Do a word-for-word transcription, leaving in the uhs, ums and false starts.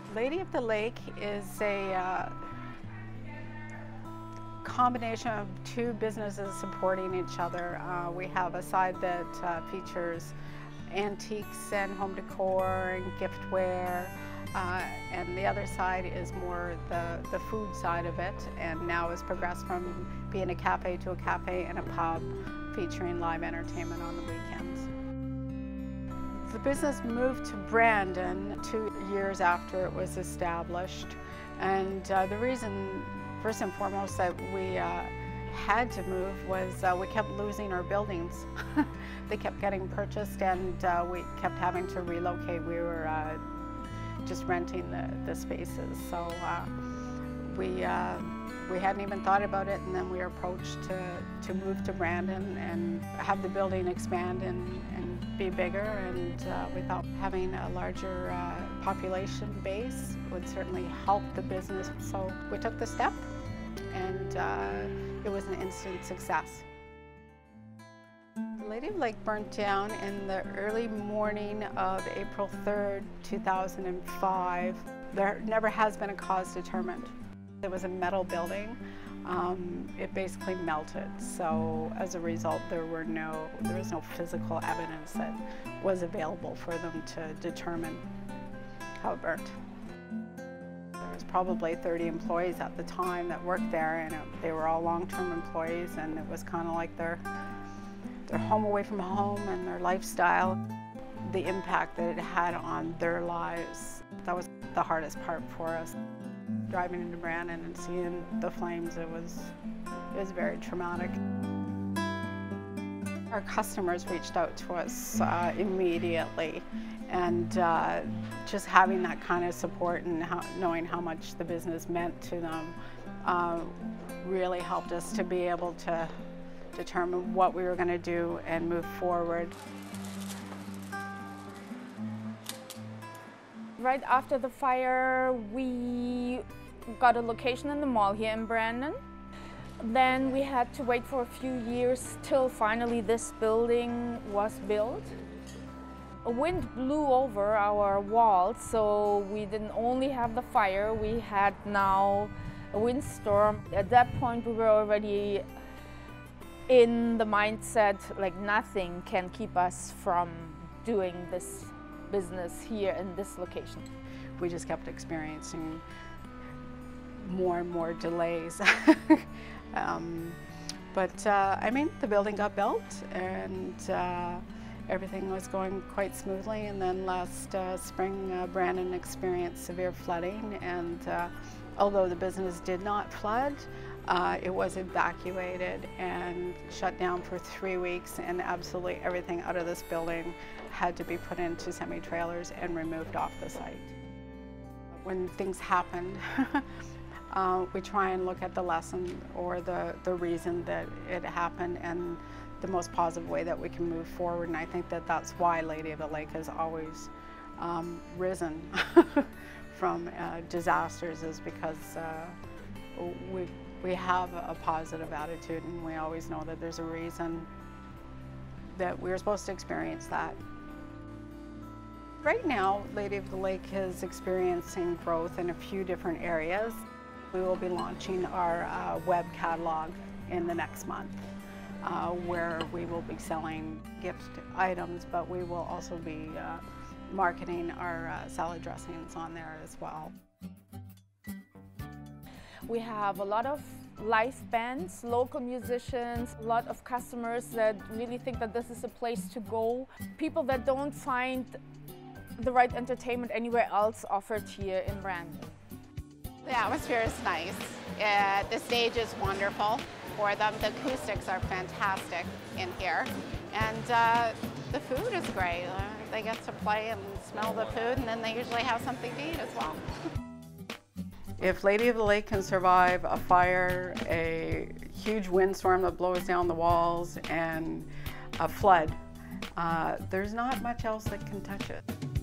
Lady of the Lake is a uh, combination of two businesses supporting each other. Uh, we have a side that uh, features antiques and home decor and giftware, uh, and the other side is more the, the food side of it, and now has progressed from being a cafe to a cafe and a pub featuring live entertainment on the weekends. The business moved to Brandon two years after it was established, and uh, the reason, first and foremost, that we uh, had to move was uh, we kept losing our buildings. They kept getting purchased, and uh, we kept having to relocate. We were uh, just renting the, the spaces, so uh, we uh, we hadn't even thought about it, and then we were approached to, to move to Brandon and have the building expand and, and be bigger, and uh, we thought having a larger uh, population base would certainly help the business, so we took the step, and uh, it was an instant success. Lady of the Lake burnt down in the early morning of April third, two thousand five. There never has been a cause determined. It was a metal building. Um, it basically melted, so as a result there were no, there was no physical evidence that was available for them to determine how it burnt. There was probably thirty employees at the time that worked there, and it, they were all long-term employees, and it was kind of like their, their home away from home and their lifestyle. The impact that it had on their lives, that was the hardest part for us. Driving into Brandon and seeing the flames, it was, it was very traumatic. Our customers reached out to us uh, immediately, and uh, just having that kind of support and how, knowing how much the business meant to them uh, really helped us to be able to determine what we were going to do and move forward. Right after the fire, we got a location in the mall here in Brandon. Then we had to wait for a few years till finally this building was built. A wind blew over our walls, so we didn't only have the fire, we had now a windstorm. At that point we were already in the mindset like nothing can keep us from doing this business here in this location. We just kept experiencing more and more delays. um, but uh, I mean, the building got built, and uh, everything was going quite smoothly, and then last uh, spring uh, Brandon experienced severe flooding, and uh, although the business did not flood, Uh, it was evacuated and shut down for three weeks, and absolutely everything out of this building had to be put into semi-trailers and removed off the site. When things happen, uh, we try and look at the lesson or the, the reason that it happened and the most positive way that we can move forward, and I think that that's why Lady of the Lake has always um, risen from uh, disasters, is because uh, we We have a positive attitude, and we always know that there's a reason that we're supposed to experience that. Right now, Lady of the Lake is experiencing growth in a few different areas. We will be launching our uh, web catalog in the next month, uh, where we will be selling gift items, but we will also be uh, marketing our uh, salad dressings on there as well. We have a lot of live bands, local musicians, a lot of customers that really think that this is a place to go. People that don't find the right entertainment anywhere else offered here in Brandon. The atmosphere is nice. Uh, the stage is wonderful for them. The acoustics are fantastic in here. And uh, the food is great. Uh, they get to play and smell the food, and then they usually have something to eat as well. If Lady of the Lake can survive a fire, a huge windstorm that blows down the walls, and a flood, uh, there's not much else that can touch it.